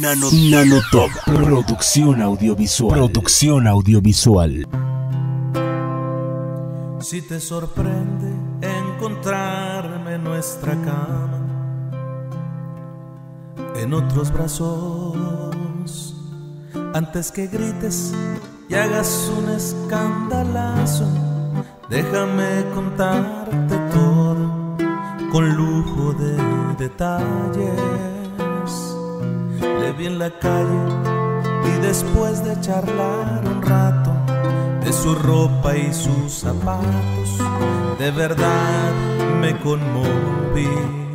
Nanotop. Producción audiovisual. Producción audiovisual. Si te sorprende encontrarme en nuestra cama, en otros brazos, antes que grites y hagas un escandalazo, déjame contarte todo con lujo de detalles. Le vi en la calle y después de charlar un rato de su ropa y sus zapatos, de verdad me conmoví.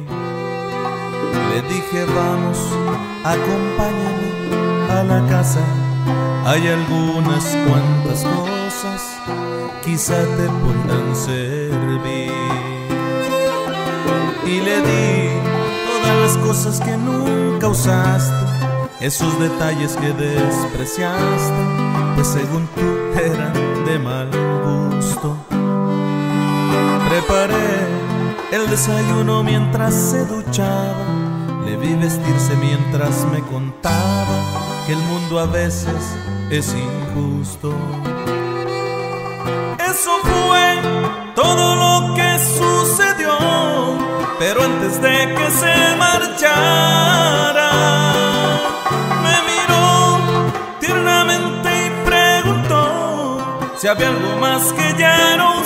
Le dije vamos, acompáñame a la casa, hay algunas cuantas cosas, quizá te puedan servir. Y le di todas las cosas que nunca usaste, esos detalles que despreciaste, pues según tú eran de mal gusto. Preparé el desayuno mientras se duchaba, le vi vestirse mientras me contaba que el mundo a veces es injusto. Eso fue todo lo que sucedió, pero antes de que se marchara, me miró tiernamente y preguntó si había algo más que ya no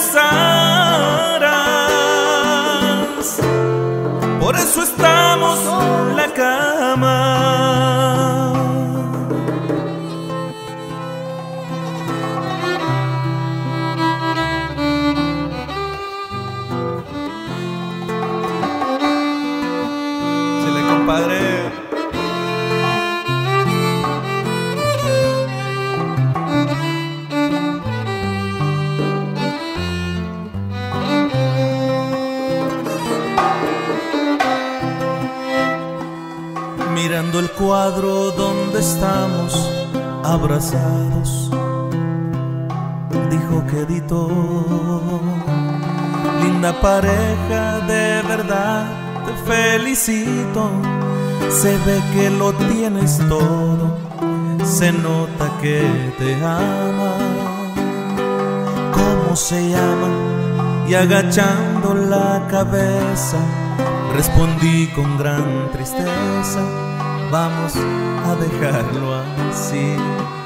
usaras. Por eso estamos en la cama. Chile, compadre. Mirando el cuadro donde estamos abrazados, dijo quedito, linda pareja, de verdad te felicito. Se ve que lo tienes todo, se nota que te ama. ¿Cómo se llama? Y agachando la cabeza respondí con gran tristeza, vamos a dejarlo así.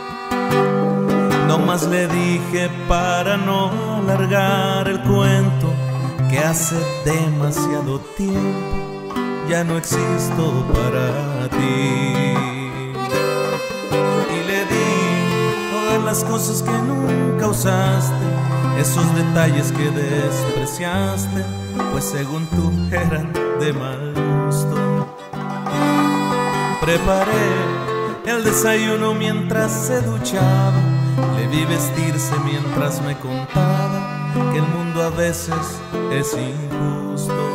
No más le dije para no alargar el cuento que hace demasiado tiempo ya no existo para ti. Y le di todas las cosas que nunca usaste, esos detalles que despreciaste, pues según tú eran de mal gusto. Preparé el desayuno mientras se duchaba, le vi vestirse mientras me contaba que el mundo a veces es injusto.